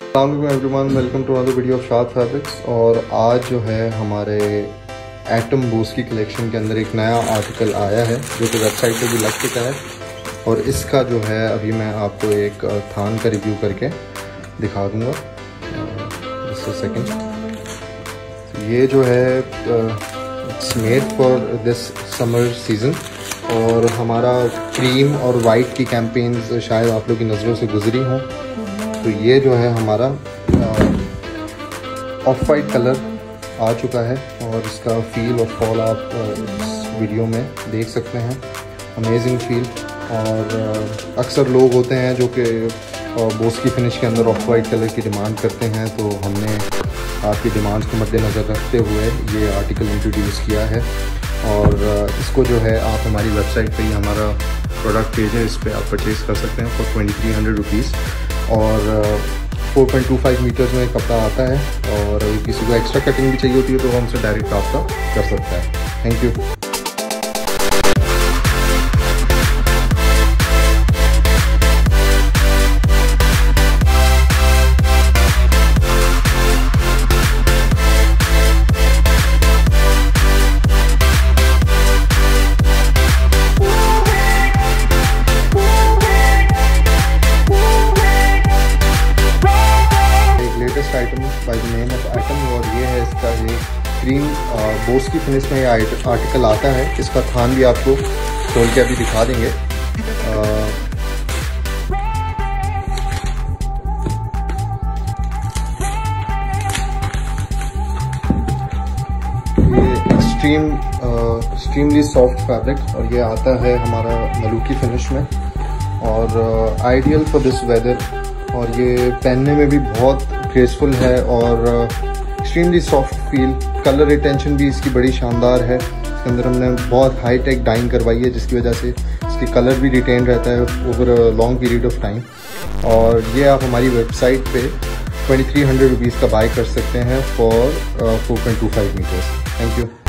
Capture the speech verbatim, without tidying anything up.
Everyone, welcome to another video of Shad fabrics. और आज जो है हमारे एटम बूस्ट की कलेक्शन के अंदर एक नया आर्टिकल आया है जो कि वेबसाइट पे भी लग चुका है। और इसका जो है अभी मैं आपको एक थान का रिव्यू करके दिखा दूँगा। Just a second. ये जो है it's made for this summer season और हमारा क्रीम और वाइट की कैंपेन्स शायद आप लोग की नज़रों से गुजरी हों। तो ये जो है हमारा ऑफ वाइट कलर आ चुका है और इसका फील और फॉल आप इस वीडियो में देख सकते हैं। Amazing feel. और अक्सर लोग होते हैं जो कि बोस की फिनिश के अंदर ऑफ वाइट कलर की डिमांड करते हैं, तो हमने आपकी डिमांड्स को मद्देनज़र रखते हुए ये आर्टिकल इंट्रोड्यूस किया है। और इसको जो है आप हमारी वेबसाइट पे ही हमारा प्रोडक्ट पेज है, इस पर आप परचेज़ कर सकते हैं for twenty three hundred rupees. और four point two five metres में कपड़ा आता है और किसी को एक्स्ट्रा कटिंग भी चाहिए होती है तो हमसे डायरेक्ट आपका कर सकता है। Thank you. Item by the name of item, और ये है इसका ये क्रीम बोस की फिनिश में ये आर्टिकल आता है। इसका थान भी आपको खोल के अभी दिखा देंगे। ये एक्सट्रीम एक्सट्रीमली सॉफ्ट फैब्रिक और ये आता है हमारा मलूकी फिनिश में और आइडियल फॉर दिस वेदर। और ये पहनने में भी बहुत ग्रेसफुल है और extremely soft feel. Colour retention भी इसकी बड़ी शानदार है। इसके अंदर हमने बहुत हाई टेक डाइंग करवाई है जिसकी वजह से इसकी कलर भी रिटेन रहता है over a long period of time. और ये आप हमारी वेबसाइट पे ट्वेंटी थ्री हंड्रेड रुपीज़ का बाय कर सकते हैं for four point two five metres. Thank you.